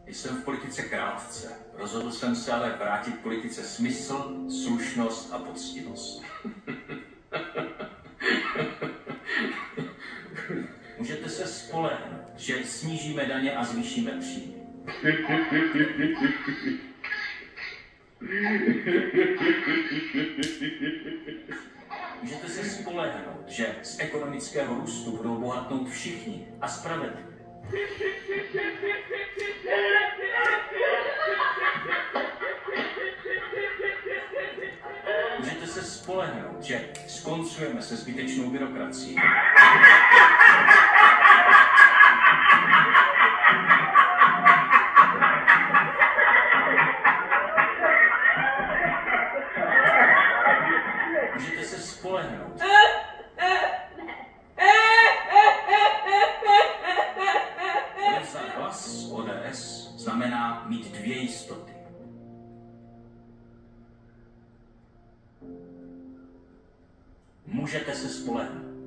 Jsem v politice krátce. Rozhodl jsem se ale vrátit politice smysl, slušnost a poctivost. Můžete se spolehnout, že snížíme daně a zvýšíme příjmy. Můžete se spolehnout, že z ekonomického růstu budou bohatnout všichni a spravedlivě. Můžete se spolehnout, že skoncujeme se zbytečnou byrokracií. Můžete se spolehnout. Odevzdat hlas ODS znamená mít 2 jistoty. Můžete se spolehnout.